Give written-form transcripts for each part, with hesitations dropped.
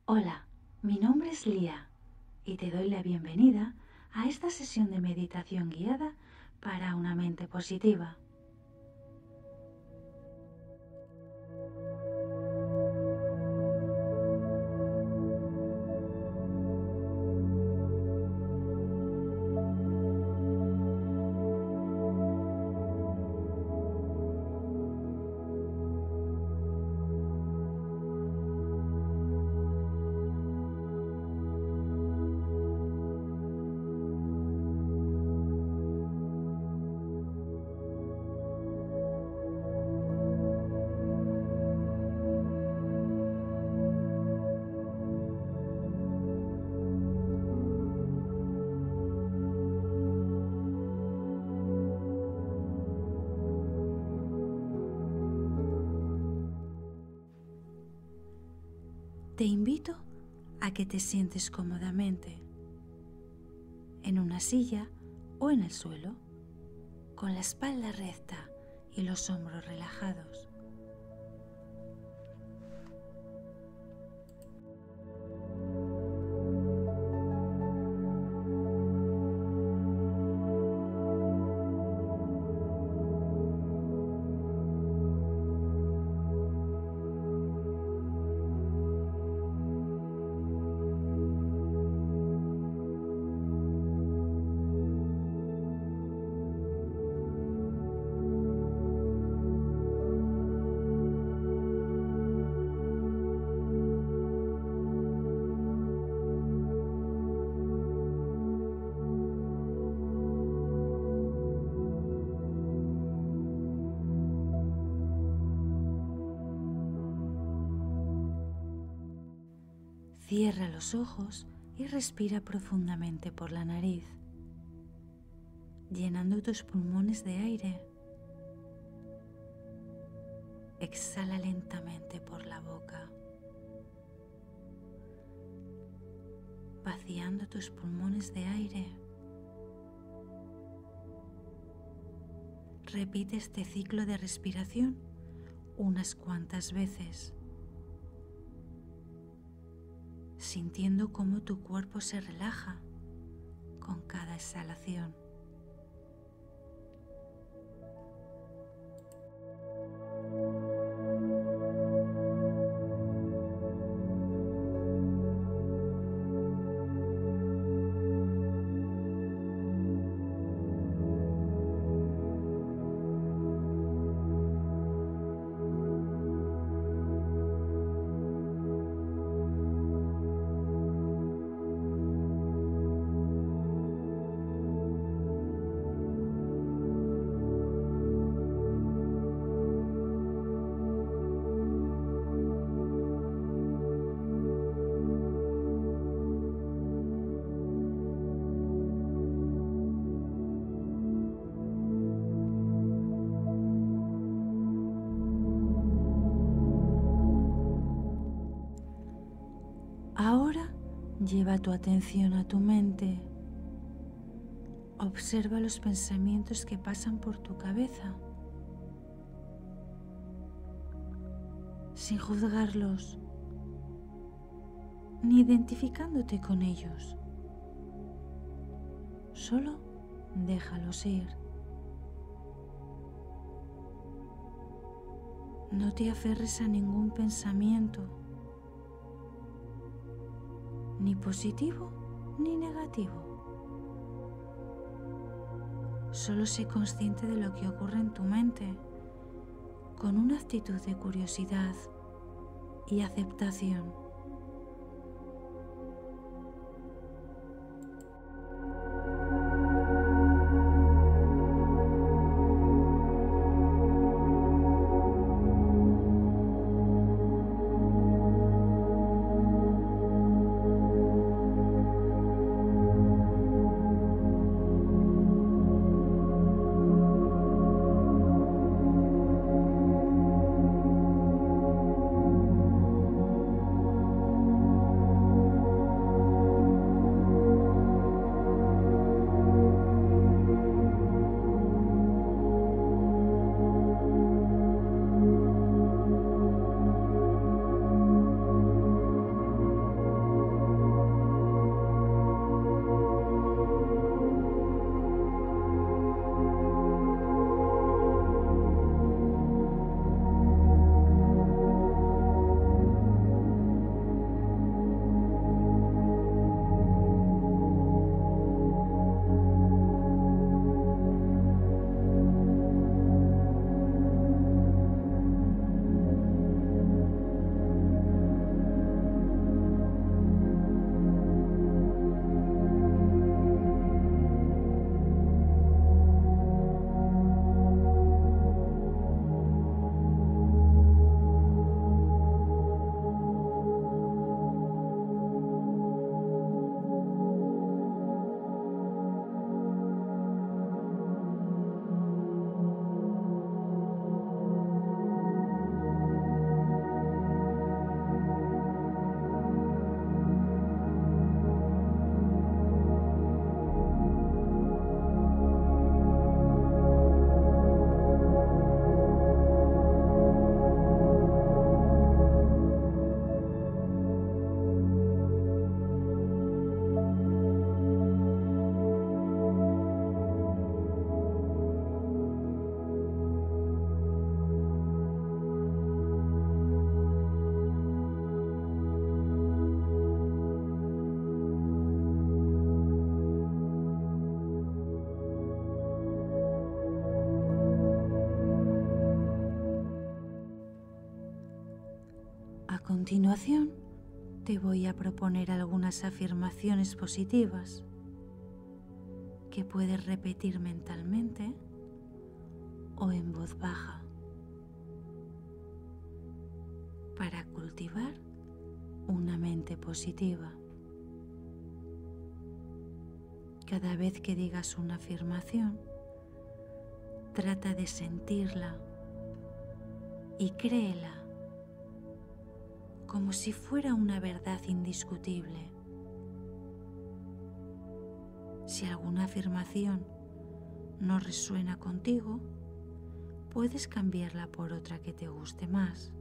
Hola, mi nombre es Lía y te doy la bienvenida a esta sesión de meditación guiada para una mente positiva. Te invito a que te sientes cómodamente en una silla o en el suelo, con la espalda recta y los hombros relajados. Cierra los ojos y respira profundamente por la nariz, llenando tus pulmones de aire. Exhala lentamente por la boca, vaciando tus pulmones de aire. Repite este ciclo de respiración unas cuantas veces, sintiendo cómo tu cuerpo se relaja con cada exhalación. Ahora lleva tu atención a tu mente. Observa los pensamientos que pasan por tu cabeza, sin juzgarlos, ni identificándote con ellos. Solo déjalos ir. No te aferres a ningún pensamiento, ni positivo ni negativo. Solo sé consciente de lo que ocurre en tu mente, con una actitud de curiosidad y aceptación. continuación, te voy a proponer algunas afirmaciones positivas que puedes repetir mentalmente o en voz baja para cultivar una mente positiva. Cada vez que digas una afirmación, trata de sentirla y créela como si fuera una verdad indiscutible. Si alguna afirmación no resuena contigo, puedes cambiarla por otra que te guste más.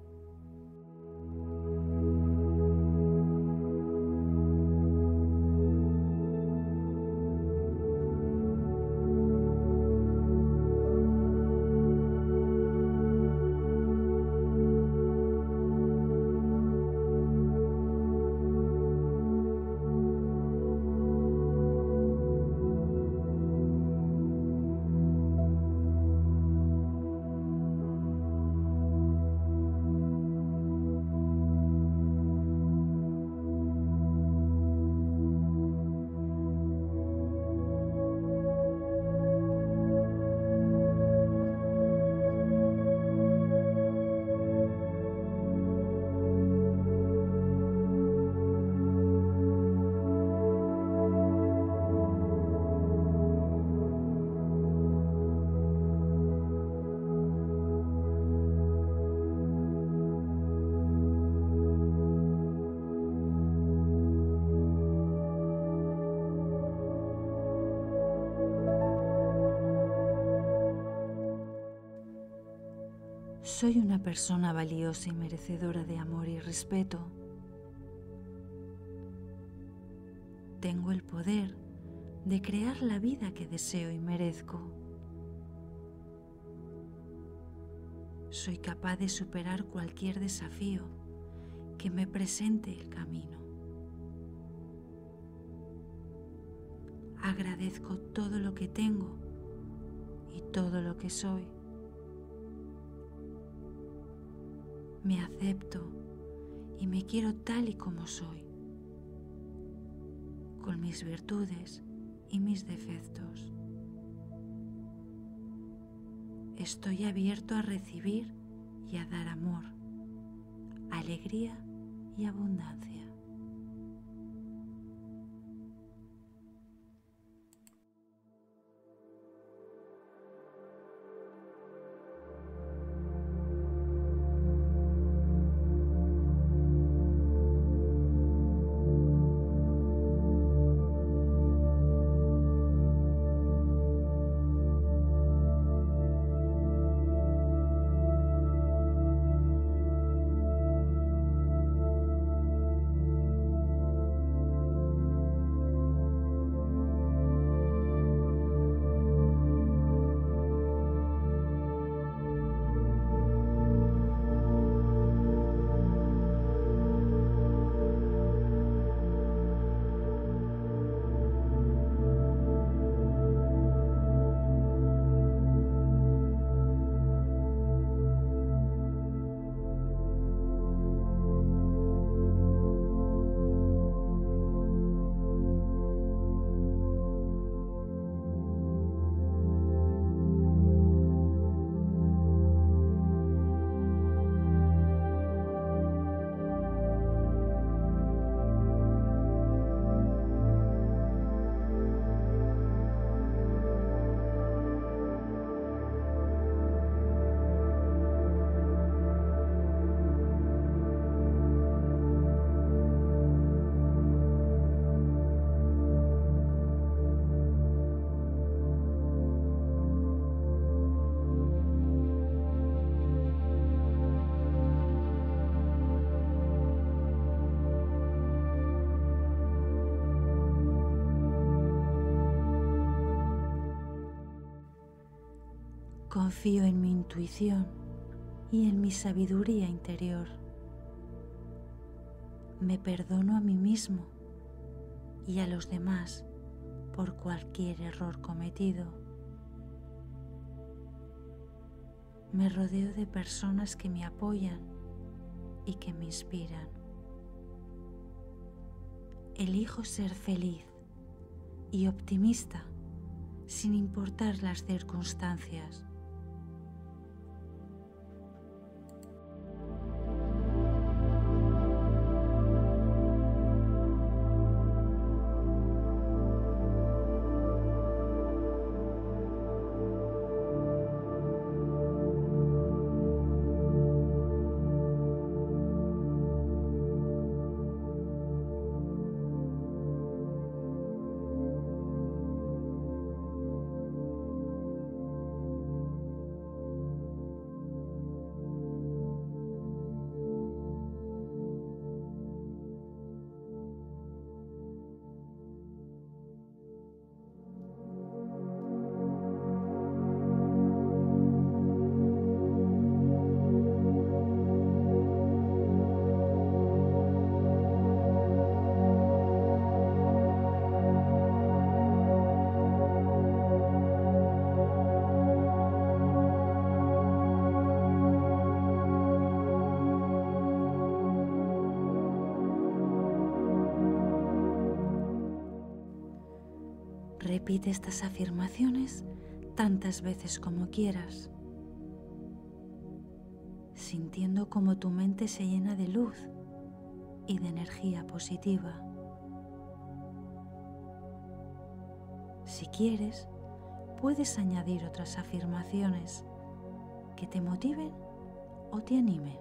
Soy una persona valiosa y merecedora de amor y respeto. Tengo el poder de crear la vida que deseo y merezco. Soy capaz de superar cualquier desafío que me presente el camino. Agradezco todo lo que tengo y todo lo que soy. Me acepto y me quiero tal y como soy, con mis virtudes y mis defectos. Estoy abierto a recibir y a dar amor, alegría y abundancia. Confío en mi intuición y en mi sabiduría interior. Me perdono a mí mismo y a los demás por cualquier error cometido. Me rodeo de personas que me apoyan y que me inspiran. Elijo ser feliz y optimista sin importar las circunstancias. Repite estas afirmaciones tantas veces como quieras, sintiendo cómo tu mente se llena de luz y de energía positiva. Si quieres, puedes añadir otras afirmaciones que te motiven o te animen.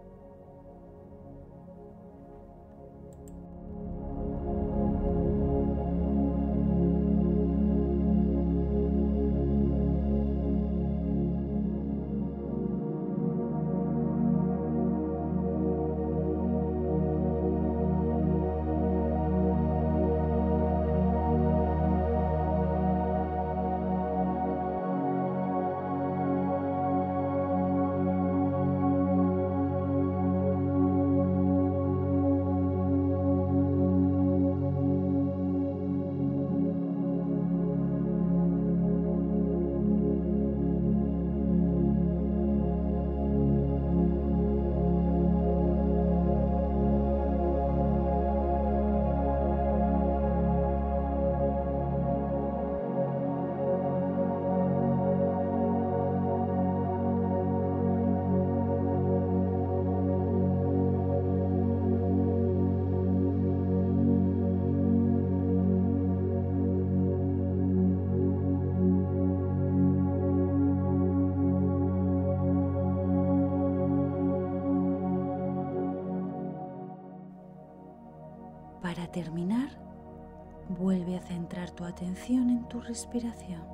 Para terminar, vuelve a centrar tu atención en tu respiración.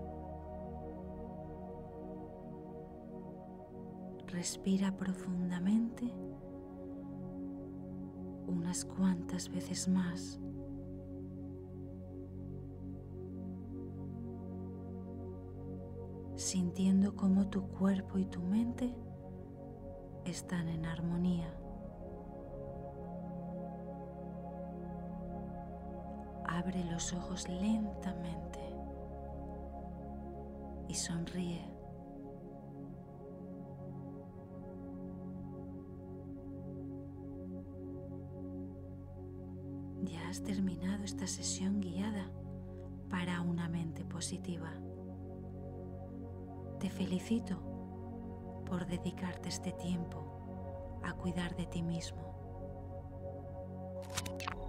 Respira profundamente unas cuantas veces más. Sintiendo cómo tu cuerpo y tu mente están en armonía. Abre los ojos lentamente y sonríe. Ya has terminado esta sesión guiada para una mente positiva. Te felicito por dedicarte este tiempo a cuidar de ti mismo.